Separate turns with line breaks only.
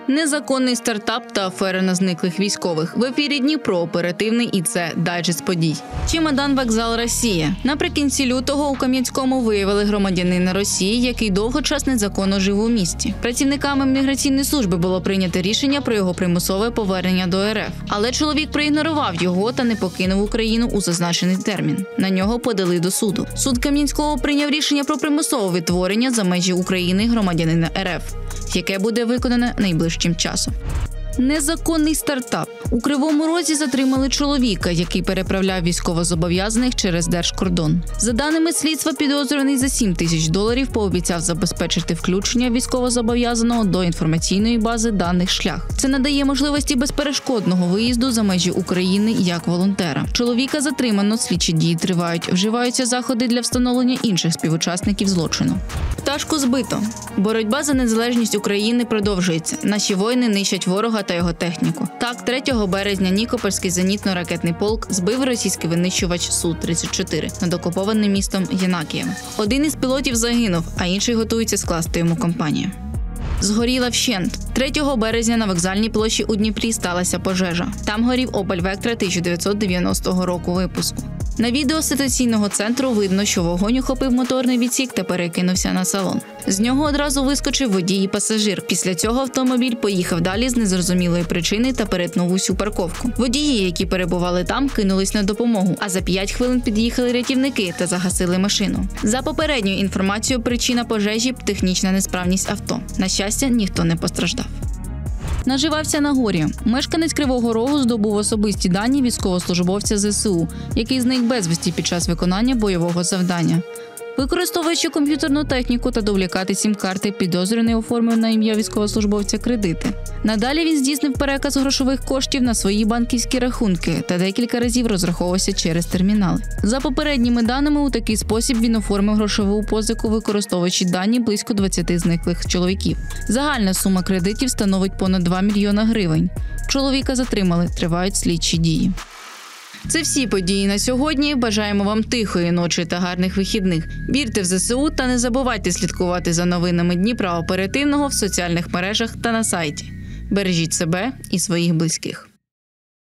Незаконний стартап та афера на зниклих військових. В ефірі Дніпро оперативний і це дайджест подій. Чемодан вокзал Росія. Наприкінці лютого у Кам'янському виявили громадянина Росії, який довгий час незаконно жив у місті. Працівниками міграційної служби було прийнято рішення про його примусове повернення до РФ. Але чоловік проігнорував його та не покинув Україну у зазначений термін. На нього подали до суду. Суд Кам'янського прийняв рішення про примусове відтворення за межі України громадянина РФ, яке буде виконане найближчим часом. Незаконний стартап. У Кривому Розі затримали чоловіка, який переправляв військовозобов'язаних через держкордон. За даними слідства, підозрюваний за $7 тисяч пообіцяв забезпечити включення військовозобов'язаного до інформаційної бази даних «Шлях». Це надає можливості безперешкодного виїзду за межі України як волонтера. Чоловіка затримано, слідчі дії тривають, вживаються заходи для встановлення інших співучасників злочину. Пташку збито. Боротьба за незалежність України продовжується. Наші воїни нищать ворога та його техніку. Так, 3 березня Нікопольський зенітно-ракетний полк збив російський винищувач Су-34 над окупованим містом Єнакієво. Один із пілотів загинув, а інший готується скласти йому компанію. Згоріла вщент. 3 березня на вокзальній площі у Дніпрі сталася пожежа. Там горів Opel Vectra 1990 року випуску. На відео ситуаційного центру видно, що вогонь охопив моторний відсік та перекинувся на салон. З нього одразу вискочив водій і пасажир. Після цього автомобіль поїхав далі з незрозумілої причини та перетнув усю парковку. Водії, які перебували там, кинулись на допомогу, а за 5 хвилин під'їхали рятівники та загасили машину. За попередньою інформацією, причина пожежі – технічна несправність авто. На щастя, ніхто не постраждав. Наживався на горі. Мешканець Кривого Рогу здобув особисті дані військовослужбовця ЗСУ, який зник безвісті під час виконання бойового завдання. Використовуючи комп'ютерну техніку та дублікати сім-карти, підозрюваний оформив на ім'я військовослужбовця кредити. Надалі він здійснив переказ грошових коштів на свої банківські рахунки та декілька разів розраховувався через термінали. За попередніми даними, у такий спосіб він оформив грошову позику, використовуючи дані близько 20 зниклих чоловіків. Загальна сума кредитів становить понад 2 мільйона гривень. Чоловіка затримали, тривають слідчі дії. Це всі події на сьогодні. Бажаємо вам тихої ночі та гарних вихідних. Вірте в ЗСУ та не забувайте слідкувати за новинами Дніпра оперативного в соціальних мережах та на сайті. Бережіть себе і своїх близьких.